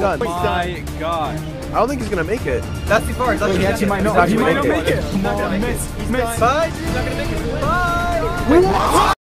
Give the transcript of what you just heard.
done. My God. I don't think he's gonna make it. That's too far. He actually might not. He might not make it. Come on, miss. Bye. He's not gonna make it. Bye.